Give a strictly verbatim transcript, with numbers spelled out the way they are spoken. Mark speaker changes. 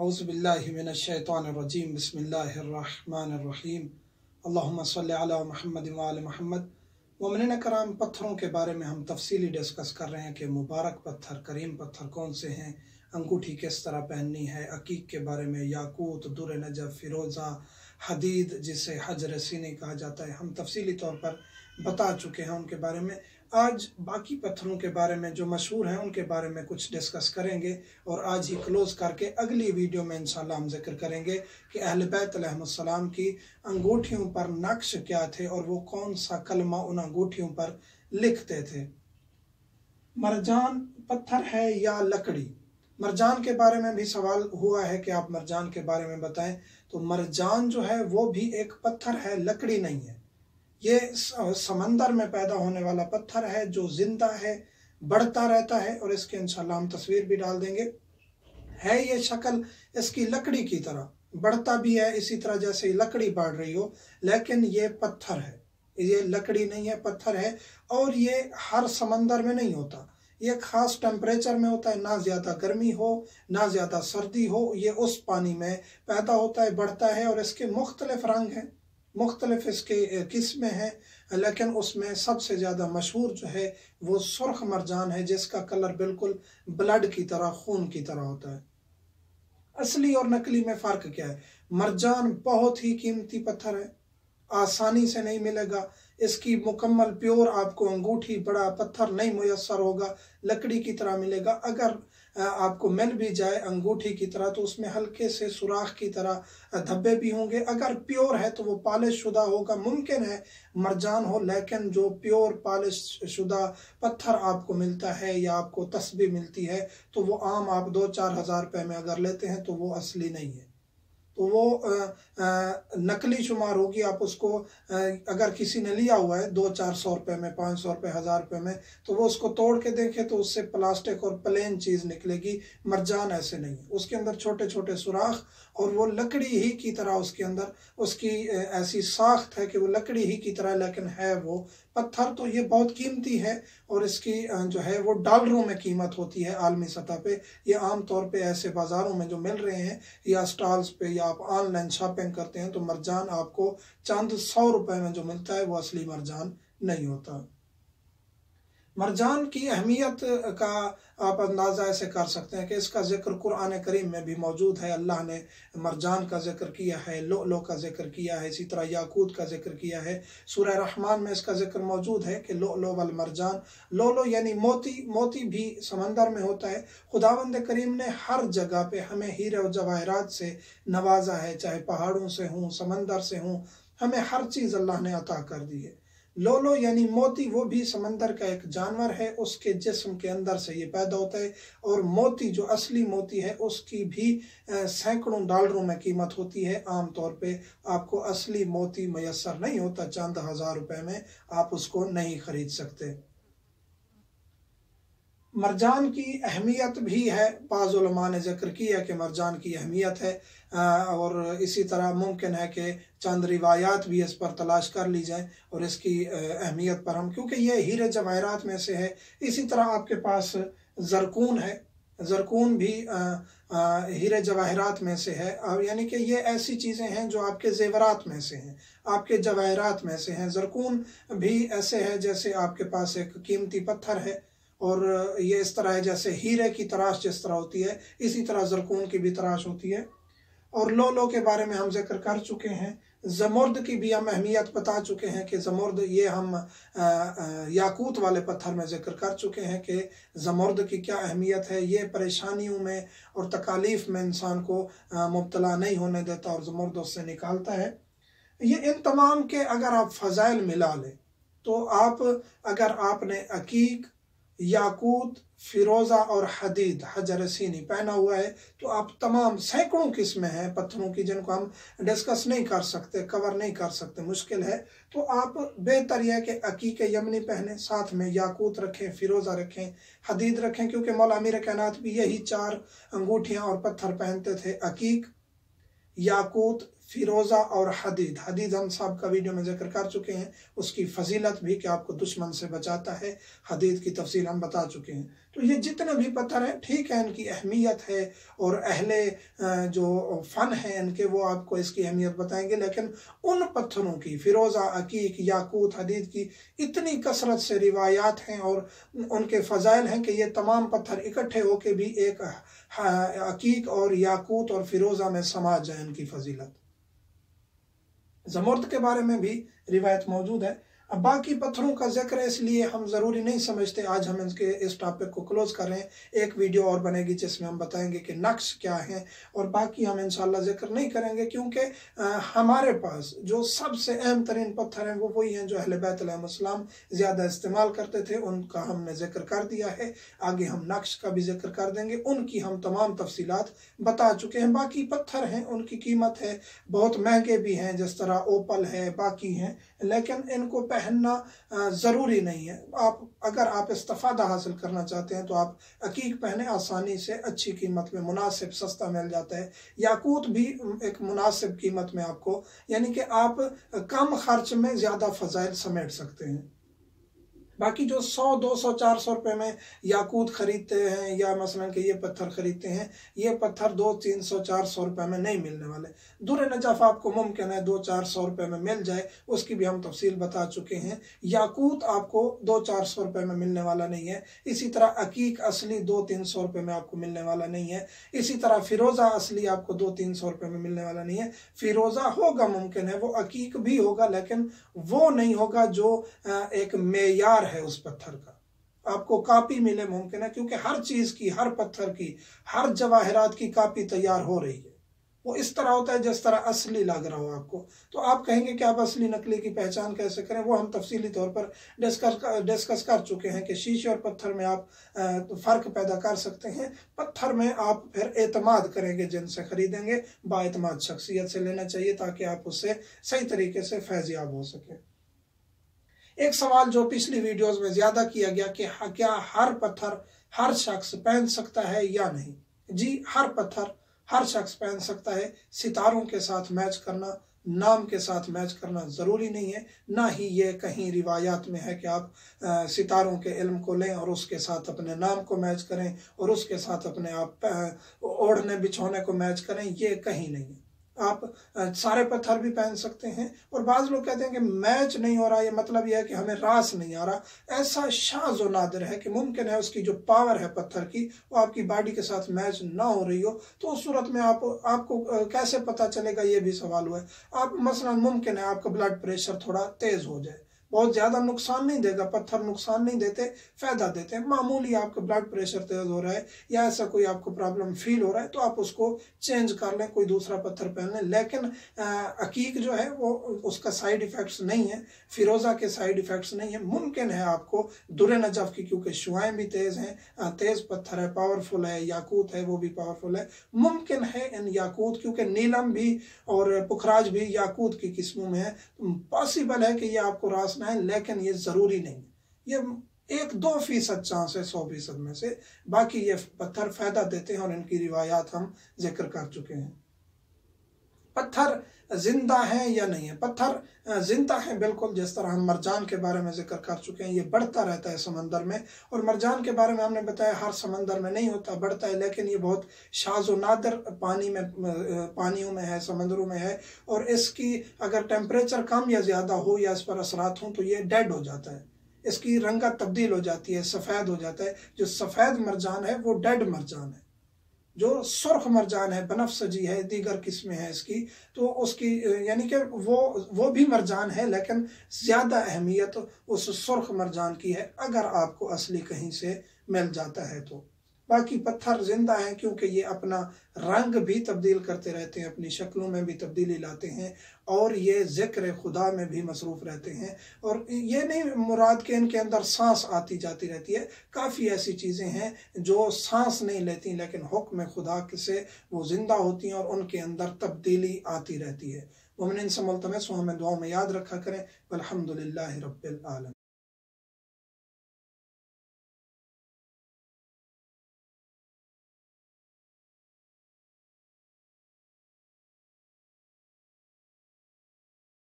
Speaker 1: औज़ुबिल्लाहि मिनश्शैतानिर्रजीम बिस्मिल्लाहिर्रहमानिर्रहीम अल्लाहुम्मा सल्लि अला मुहम्मद व आले मुहम्मद। मोमिनीन कराम, पत्थरों के बारे में हम तफसीली डिस्कस कर रहे हैं कि मुबारक पत्थर, करीम पत्थर कौन से हैं, अंगूठी किस तरह पहननी है, अकीक के बारे में, याकूत, दुर नजब, फिरोज़ा, हदीद जिसे हजर सीनी कहा जाता है, हम तफसीली तौर पर बता चुके हैं उनके बारे में। आज बाकी पत्थरों के बारे में जो मशहूर हैं उनके बारे में कुछ डिस्कस करेंगे और आज ही क्लोज करके अगली वीडियो में इंशाल्लाह हम जिक्र करेंगे कि अहले बैत अलैहिमुस्सलाम की अंगूठियों पर नक्श क्या थे और वो कौन सा कलमा उन अंगूठियों पर लिखते थे। मरजान पत्थर है या लकड़ी? मरजान के बारे में भी सवाल हुआ है कि आप मरजान के बारे में बताएं, तो मरजान जो है वो भी एक पत्थर है, लकड़ी नहीं है। ये समंदर में पैदा होने वाला पत्थर है जो जिंदा है, बढ़ता रहता है और इसके इंशाल्लाह हम तस्वीर भी डाल देंगे। है ये शक्ल इसकी लकड़ी की तरह, बढ़ता भी है इसी तरह जैसे लकड़ी बढ़ रही हो, लेकिन ये पत्थर है, ये लकड़ी नहीं है, पत्थर है। और ये हर समंदर में नहीं होता, ये खास टेम्परेचर में होता है, ना ज़्यादा गर्मी हो ना ज़्यादा सर्दी हो, ये उस पानी में पैदा होता है, बढ़ता है। और इसके मुख्तलिफ रंग हैं, मुख्तलिफ इसके किस्में हैं, लेकिन उसमें सबसे ज़्यादा मशहूर जो है वो सुर्ख मरजान है जिसका कलर बिल्कुल ब्लड की तरह, खून की तरह होता है। असली और नकली में फ़र्क क्या है? मरजान बहुत ही कीमती पत्थर है, आसानी से नहीं मिलेगा, इसकी मुकम्मल प्योर आपको अंगूठी बड़ा पत्थर नहीं मुयस्सर होगा, लकड़ी की तरह मिलेगा। अगर आपको मिल भी जाए अंगूठी की तरह तो उसमें हल्के से सुराख की तरह धब्बे भी होंगे। अगर प्योर है तो वो पॉलिश शुदा होगा। मुमकिन है मरजान हो, लेकिन जो प्योर पॉलिश शुदा पत्थर आपको मिलता है या आपको तस्बीह मिलती है तो वो आम आप दो चार हज़ार रुपये में अगर लेते हैं तो वो असली नहीं है, तो वो आ, आ, नकली शुमार होगी। आप उसको आ, अगर किसी ने लिया हुआ है दो चार सौ रुपये में, पाँच सौ रुपये, हज़ार रुपये में, तो वो उसको तोड़ के देखे तो उससे प्लास्टिक और प्लेन चीज़ निकलेगी। मरजान ऐसे नहीं है, उसके अंदर छोटे छोटे सुराख और वो लकड़ी ही की तरह, उसके अंदर उसकी ऐसी साख्त है कि वो लकड़ी ही की तरह, लेकिन है वो पत्थर। तो ये बहुत कीमती है और इसकी जो है वो डॉलरों में कीमत होती है आलमी सतह पे। ये आम तौर पे ऐसे बाज़ारों में जो मिल रहे हैं या स्टॉल्स पे या आप ऑनलाइन शॉपिंग करते हैं तो मरजान आपको चंद सौ रुपए में जो मिलता है वो असली मरजान नहीं होता। मरजान की अहमियत का आप अंदाज़ा ऐसे कर सकते हैं कि इसका जिक्र कुरान करीम में भी मौजूद है। अल्लाह ने मरजान का जिक्र किया है, लो लो का जिक्र किया है, इसी तरह याकूत का जिक्र किया है। सूरह रहमान में इसका जिक्र मौजूद है कि लो लो वल मरजान, लो लो यानी मोती, मोती भी समंदर में होता है। खुदावंद करीम ने हर जगह पे हमें हीरे और जवाहरात से नवाजा है, चाहे पहाड़ों से हों, समंदर से हों, हमें हर चीज़ अल्लाह ने अता कर दी है। लोलो यानी मोती, वो भी समंदर का एक जानवर है, उसके जिस्म के अंदर से ये पैदा होता है। और मोती जो असली मोती है उसकी भी सैकड़ों डॉलरों में कीमत होती है। आम तौर पे आपको असली मोती मैसर नहीं होता, चंद हज़ार रुपए में आप उसको नहीं खरीद सकते। मरजान की अहमियत भी है, बाज़ उलमा ने जिक्र किया कि मरजान की अहमियत है, और इसी तरह मुमकिन है कि चंद रिवायात भी इस पर तलाश कर ली जाए और इसकी अहमियत पर हम, क्योंकि ये हीरे जवाहरात में से है। इसी तरह आपके पास ज़रकून है, ज़रकून भी हीरे जवाहरात में से है, यानी कि ये ऐसी चीज़ें हैं जो आपके जेवरात में से हैं, आपके जवाहरात में से हैं। ज़रकून भी ऐसे है जैसे आपके पास एक कीमती पत्थर है और ये इस तरह है जैसे हीरे की तराश जिस तरह होती है, इसी तरह ज़रकून की भी तराश होती है। और लो लो के बारे में हम जिक्र कर चुके हैं। ज़मुर्द की भी हम अहमियत बता चुके हैं कि ज़मुर्द, ये हम आ, आ, याकूत वाले पत्थर में जिक्र कर चुके हैं कि ज़मुर्द की क्या अहमियत है। ये परेशानियों में और तकालीफ में इंसान को मुब्तला नहीं होने देता और ज़मुर्द उससे निकालता है। ये इन तमाम के अगर आप फ़ज़ाइल मिला लें तो आप, अगर आपने अकीक, याकूत, फिरोज़ा और हदीद, हजर सीनी पहना हुआ है तो आप तमाम सैकड़ों किस्में हैं पत्थरों की जिनको हम डिस्कस नहीं कर सकते, कवर नहीं कर सकते, मुश्किल है। तो आप बेहतर यह है कि अकीक यमनी पहने, साथ में याकूत रखें, फिरोज़ा रखें, हदीद रखें, क्योंकि मौला अमीर कायनात भी यही चार अंगूठियाँ और पत्थर पहनते थे, अकीक, याकूत, फिरोज़ा और हदीद। हदीद हम सब का वीडियो में जिक्र कर चुके हैं, उसकी फजीलत भी कि आपको दुश्मन से बचाता है, हदीद की तफसील हम बता चुके हैं। تو یہ جتنے بھی پتھر ہیں ٹھیک ہے، ان کی اہمیت ہے اور اہل جو فن ہیں ان کے وہ آپ کو اس کی اہمیت بتائیں گے، لیکن ان پتھروں کی فیروزہ، عقیق، یاقوت، حدید کی اتنی کثرت سے روایات ہیں اور ان کے فضائل ہیں کہ یہ تمام پتھر اکٹھے ہو کے بھی ایک عقیق اور یاقوت اور فیروزہ میں سما جائے ان کی فضیلت۔ زمرد کے بارے میں بھی روایت موجود ہے۔ اب باقی پتھروں کا ذکر اس لیے ہم ضروری نہیں سمجھتے، آج ہم اس کے اس ٹاپک کو کلوز کر رہے ہیں، ایک ویڈیو اور بنے گی جس میں ہم بتائیں گے کہ نقش کیا ہے، اور باقی ہم انشاءاللہ ذکر نہیں کریں گے، کیونکہ ہمارے پاس جو سب سے اہم ترین پتھر ہیں وہ وہی ہیں جو اہل بیت علیہ السلام زیادہ استعمال کرتے تھے، ان کا ہم نے ذکر کر دیا ہے۔ آگے ہم نقش کا بھی ذکر کر دیں گے، ان کی ہم تمام تفصیلات بتا چکے ہیں۔ باقی پتھر ہیں ان کی قیمت ہے، بہت مہنگے بھی ہیں، جس طرح اوپل ہے، باقی ہیں، لیکن ان کو پہننا ضروری نہیں ہے۔ آپ اگر آپ استفادہ حاصل کرنا چاہتے ہیں تو آپ عقیق پہنے، آسانی سے اچھی قیمت میں مناسب سستا مل جاتا ہے۔ یاقوت بھی ایک مناسب قیمت میں آپ کو، یعنی کہ آپ کم خرچ میں زیادہ فضائل سمیٹ سکتے ہیں۔ باقی جو سو دو سو چار سو روپے میں یاقوت خریدتے ہیں یا مثلا کہ یہ پتھر خریدتے ہیں، یہ پتھر دو تین سو چار سو روپے میں نہیں ملنے والے۔ در نجف آپ کو ممکن ہے دو چار سو روپے میں مل جائے، اس کی بھی ہم تفصیل بتا چکے ہیں۔ یاقوت آپ کو دو چار سو روپے میں ملنے والا نہیں ہے، اسی طرح عقیق اصلی دو تین سو روپے میں آپ کو ملنے والا نہیں ہے، اسی طرح فیروزہ اصلی آپ کو دو تین سو روپے میں ملنے والا نہیں ہے۔ فیروزہ ہوگا، ممکن ہے وہ عقیق بھی ہوگا، لیکن وہ نہیں ہوگا جو ایک معیار ہے اس پتھر کا۔ آپ کو کاپی ملے ممکن ہے، کیونکہ ہر چیز کی، ہر پتھر کی، ہر جواہرات کی کاپی تیار ہو رہی ہے۔ وہ اس طرح ہوتا ہے جس طرح اصلی لگ رہا ہو آپ کو۔ تو آپ کہیں گے کہ آپ اصلی نقلی کی پہچان کیسے کریں، وہ ہم تفصیلی طور پر ڈسکس کر چکے ہیں کہ شیشے اور پتھر میں آپ فرق پیدا کر سکتے ہیں۔ پتھر میں آپ پھر اعتماد کریں گے، جن سے خریدیں گے با اعتماد شخصیت سے لینا چاہیے تاکہ آپ اس سے صحیح طریقے سے فیض یاب ہو سکیں۔ ایک سوال جو پچھلی ویڈیوز میں زیادہ کیا گیا کہ کیا ہر پتھر ہر شخص پہن سکتا ہے یا نہیں؟ جی، ہر پتھر ہر شخص پہن سکتا ہے۔ ستاروں کے ساتھ میچ کرنا، نام کے ساتھ میچ کرنا ضروری نہیں ہے، نہ ہی یہ کہیں روایات میں ہے کہ آپ ستاروں کے علم کو لیں اور اس کے ساتھ اپنے نام کو میچ کریں اور اس کے ساتھ اپنے آپ اوڑھنے بچھونے کو میچ کریں، یہ کہیں نہیں ہے۔ آپ سارے پتھر بھی پہن سکتے ہیں، اور بعض لوگ کہتے ہیں کہ میچ نہیں ہو رہا، یہ مطلب یہ ہے کہ ہمیں راس نہیں آ رہا۔ ایسا شاذ و نادر ہے کہ ممکن ہے اس کی جو پاور ہے پتھر کی وہ آپ کی باڈی کے ساتھ میچ نہ ہو رہی ہو، تو اس صورت میں آپ آپ کو کیسے پتہ چلے گا، یہ بھی سوال ہوا ہے۔ آپ مثلا ممکن ہے آپ کا بلڈ پریشر تھوڑا تیز ہو جائے، بہت زیادہ نقصان نہیں دے گا، پتھر نقصان نہیں دیتے، فائدہ دیتے ہیں۔ معمولی آپ کا بلڈ پریشر تیز ہو رہا ہے یا ایسا کوئی آپ کو پرابلم فیل ہو رہا ہے تو آپ اس کو چینج کر لیں، کوئی دوسرا پتھر پہن لیں۔ لیکن عقیق جو ہے وہ اس کا سائیڈ ایفیکٹس نہیں ہے، فیروزہ کے سائیڈ ایفیکٹس نہیں ہیں۔ ممکن ہے آپ کو در نجف کی، کیونکہ شعائیں بھی تیز ہیں، تیز پتھر ہے، پاورفل ہے، یاقوت ہے وہ بھی پاورفل ہے، ممکن ہے ان یاقوت، کیونکہ نیلم بھی اور پکھراج بھی یاقوت کی قسموں میں ہے، پاسبل ہے کہ یہ آپ کو راس نہ ہے، لیکن یہ ضروری نہیں ہے۔ یہ ایک دو فیصد چانس ہے سو فیصد میں سے، باقی یہ پتھر فائدہ دیتے ہیں اور ان کی روایات ہم ذکر کر چکے ہیں۔ پتھر زندہ ہیں یا نہیں ہے؟ پتھر زندہ ہیں بالکل، جس طرح ہم مرجان کے بارے میں ذکر کر چکے ہیں، یہ بڑھتا رہتا ہے سمندر میں، اور مرجان کے بارے میں ہم نے بتایا ہر سمندر میں نہیں ہوتا، بڑھتا ہے، لیکن یہ بہت شاذ و نادر پانی میں پانیوں میں ہے، سمندروں میں ہے، اور اس کی اگر ٹیمپریچر کم یا زیادہ ہو یا اس پر اثرات ہوں تو یہ ڈیڈ ہو جاتا ہے، اس کی رنگت تبدیل ہو جاتی ہے، سفید ہو جاتا ہے۔ جو سفید مرجان ہے وہ ڈیڈ مرجان ہے۔ جو سرخ مرجان ہے، بنفسجی ہے، دیگر قسمیں ہیں اس کی، تو اس کی یعنی کہ وہ وہ بھی مرجان ہے، لیکن زیادہ اہمیت اس سرخ مرجان کی ہے اگر آپ کو اصلی کہیں سے مل جاتا ہے تو۔ باقی پتھر زندہ ہیں کیونکہ یہ اپنا رنگ بھی تبدیل کرتے رہتے ہیں، اپنی شکلوں میں بھی تبدیلی لاتے ہیں، اور یہ ذکر خدا میں بھی مصروف رہتے ہیں۔ اور یہ نہیں مراد کہ ان کے اندر سانس آتی جاتی رہتی ہے، کافی ایسی چیزیں ہیں جو سانس نہیں لیتی لیکن حکم خدا سے وہ زندہ ہوتی ہیں اور ان کے اندر تبدیلی آتی رہتی ہے۔ مومنین سے ملتمس ہو ہمیں دعاؤں میں یاد رکھا کریں۔ والحمدللہ رب العالمین۔